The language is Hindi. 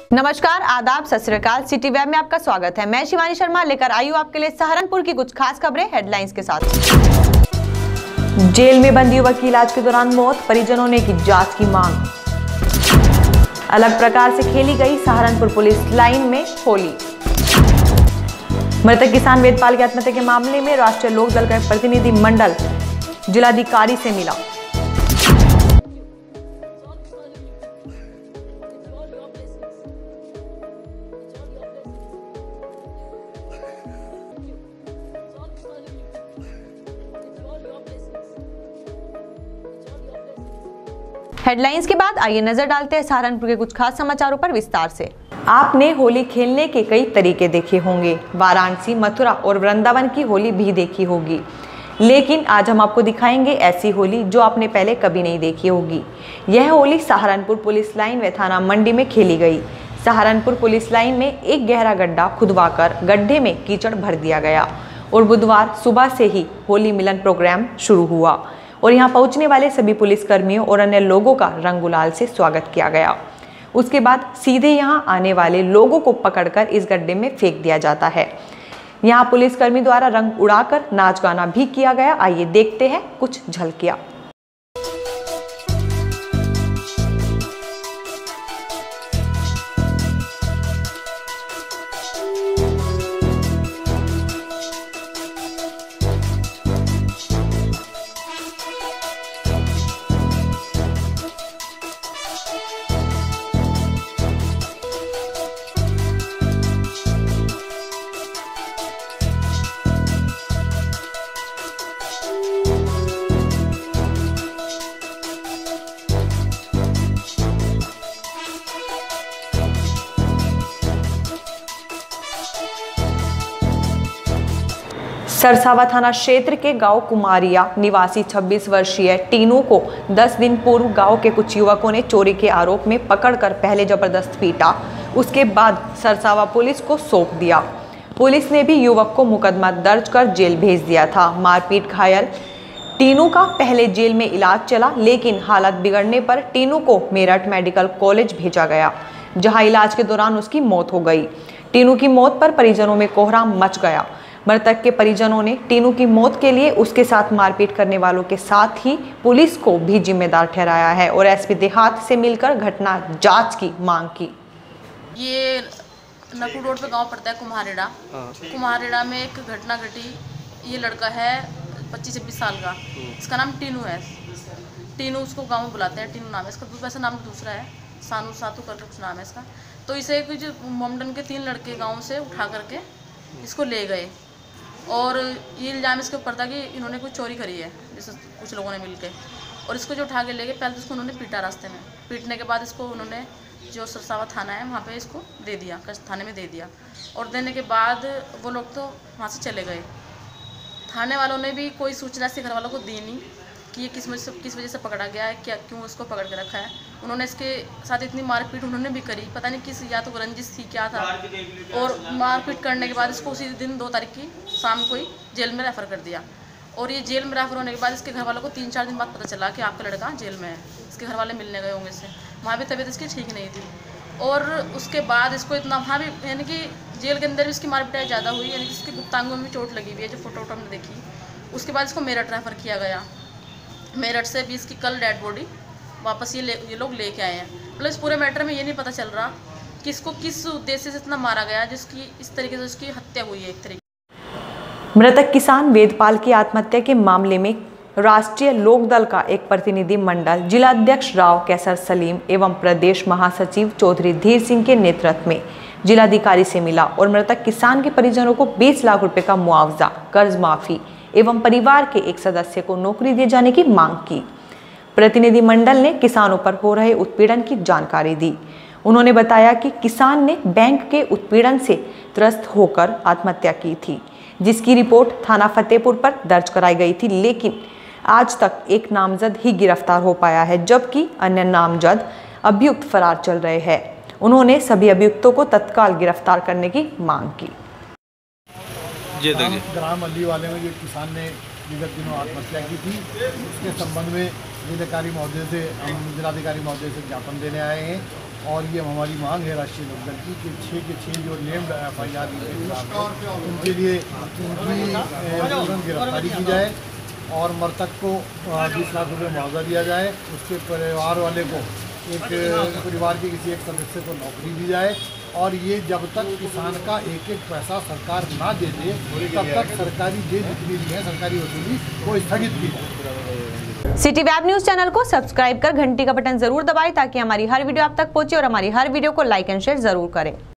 नमस्कार, आदाब, सत श्री अकाल। सिटी वेब में आपका स्वागत है। मैं शिवानी शर्मा लेकर आई हूँ आपके लिए सहारनपुर की कुछ खास खबरें हेडलाइंस के साथ। जेल में बंद युवक की इलाज के दौरान मौत, परिजनों ने की जांच की मांग। अलग प्रकार से खेली गई सहारनपुर पुलिस लाइन में होली। मृतक किसान वेदपाल की आत्महत्या के मामले में राष्ट्रीय लोक दल का प्रतिनिधि मंडल जिलाधिकारी से मिला। हेडलाइंस के बाद आइए नजर डालते हैं सहारनपुर के कुछ खास समाचारों पर विस्तार से। आपने होली खेलने के कई तरीके देखे होंगे, वाराणसी, मथुरा और वृंदावन की होली भी देखी होगी, लेकिन आज हम आपको दिखाएंगे ऐसी होली जो आपने पहले कभी नहीं देखी होगी। यह होली सहारनपुर पुलिस लाइन व थाना मंडी में खेली गई। सहारनपुर पुलिस लाइन में एक गहरा गड्ढा खुदवाकर गड्ढे में कीचड़ भर दिया गया और बुधवार सुबह से ही होली मिलन प्रोग्राम शुरू हुआ और यहाँ पहुँचने वाले सभी पुलिसकर्मियों और अन्य लोगों का रंग गुलाल से स्वागत किया गया। उसके बाद सीधे यहाँ आने वाले लोगों को पकड़कर इस गड्ढे में फेंक दिया जाता है। यहाँ पुलिसकर्मी द्वारा रंग उड़ाकर नाच गाना भी किया गया। आइए देखते हैं कुछ झलकियाँ। सरसावा थाना क्षेत्र के गांव कुमारिया निवासी 26 वर्षीय टीनू को 10 दिन पूर्व गांव के कुछ युवकों ने चोरी के आरोप में पकड़कर पहले जबरदस्त पीटा, उसके बाद सरसावा पुलिस को सौंप दिया। पुलिस ने भी युवक को मुकदमा दर्ज कर जेल भेज दिया था। मारपीट घायल टीनू का पहले जेल में इलाज चला, लेकिन हालत बिगड़ने पर टीनू को मेरठ मेडिकल कॉलेज भेजा गया, जहां इलाज के दौरान उसकी मौत हो गई। टीनू की मौत पर परिजनों में कोहराम मच गया। मृतक के परिजनों ने टीनू की मौत के लिए उसके साथ मारपीट करने वालों के साथ ही पुलिस को भी जिम्मेदार ठहराया है और एसपी देहात से मिलकर घटना जांच की मांग की। ये नकुल रोड पे गांव पड़ता है कुम्हारेड़ा। कुम्हारेड़ा में एक घटना घटी। ये लड़का है 25-26 साल का, इसका नाम टीनू है। टीनू उसको गाँव में बुलाते हैं, टीनू नाम है इसका। वैसे नाम दूसरा है, सानू सातू करके कुछ नाम है इसका। तो इसे कुछ मोमडन के 3 लड़के गाँव से उठा करके इसको ले गए और ये इल्ज़ाम इसके ऊपर था कि इन्होंने कुछ चोरी करी है, जैसे कुछ लोगों ने मिलकर, और इसको जो उठा के ले गए। पहले तो इसको उन्होंने पीटा रास्ते में। पीटने के बाद इसको उन्होंने जो सरसावा थाना है वहाँ पे इसको दे दिया, थाने में दे दिया। और देने के बाद वो लोग तो वहाँ से चले गए। थाने वालों ने भी कोई सूचना इसके घर वालों को दी नहीं कि ये किस वजह से पकड़ा गया है, क्या क्यों इसको पकड़ के रखा है। उन्होंने इसके साथ इतनी मारपीट उन्होंने भी करी, पता नहीं किस, या तो रंजिश थी क्या था। और मारपीट करने के बाद इसको उसी दिन 2 तारीख की शाम को ही जेल में रेफ़र कर दिया। और ये जेल में रेफ़र होने के बाद इसके घर वालों को 3-4 दिन बाद पता चला कि आपका लड़का जेल में है। इसके घर वाले मिलने गए होंगे इससे, वहाँ भी तबीयत इसकी ठीक नहीं थी। और उसके बाद इसको इतना वहाँ भी, यानी कि जेल के अंदर भी इसकी मारपीटाई ज़्यादा हुई, यानी कि इसके गुप्तांगों में भी चोट लगी हुई है, जो फोटो हमने देखी। उसके बाद इसको मेरठ रेफ़र किया गया। मेरठ से भी इसकी कल डेड बॉडी वापस ये लोग लेके आए हैं। मतलब इस पूरे मैटर में ये नहीं पता चल रहा कि इसको किस उद्देश्य से इतना मारा गया, जिसकी इस तरीके से उसकी हत्या हुई है एक तरीके। मृतक किसान वेदपाल की आत्महत्या के मामले में राष्ट्रीय लोक दल का एक प्रतिनिधि मंडल जिलाध्यक्ष राव कैसर सलीम एवं प्रदेश महासचिव चौधरी धीर सिंह के नेतृत्व में जिलाधिकारी से मिला और मृतक किसान के परिजनों को 20 लाख रुपए का मुआवजा, कर्ज माफी एवं परिवार के एक सदस्य को नौकरी दिए जाने की मांग की। प्रतिनिधि मंडल ने किसानों पर हो रहे उत्पीड़न की जानकारी दी। उन्होंने बताया कि किसान ने बैंक के उत्पीड़न से त्रस्त होकर आत्महत्या की थी, जिसकी रिपोर्ट थाना फतेहपुर पर दर्ज कराई गई थी, लेकिन आज तक एक नामजद ही गिरफ्तार हो पाया है, जबकि अन्य नामजद अभियुक्त फरार चल रहे हैं। उन्होंने सभी अभियुक्तों को तत्काल गिरफ्तार करने की मांग की। ग्राम अली वाले में जो किसान ने विगत दिनों आत्महत्या की थी, उसके संबंध में जिलाधिकारी महोदय से ज्ञापन देने आए हैं और ये हमारी मांग है राष्ट्रीय लोकदल की कि 6 के 6 जो नेम्ड FIR उनके लिए उनकी गिरफ्तारी की जाए और मृतक को 20 लाख रुपये मुआवजा दिया जाए। उसके परिवार वाले को परिवार के किसी एक सदस्य को नौकरी दी जाए और ये जब तक किसान का एक एक पैसा सरकार ना दे दे तब तक सरकारी जे जितनी भी है सरकारी वसूली वो स्थगित की जाए। सिटी वेब न्यूज चैनल को सब्सक्राइब कर घंटी का बटन जरूर दबाएं ताकि हमारी हर वीडियो आप तक पहुंचे और हमारी हर वीडियो को लाइक एंड शेयर जरूर करें।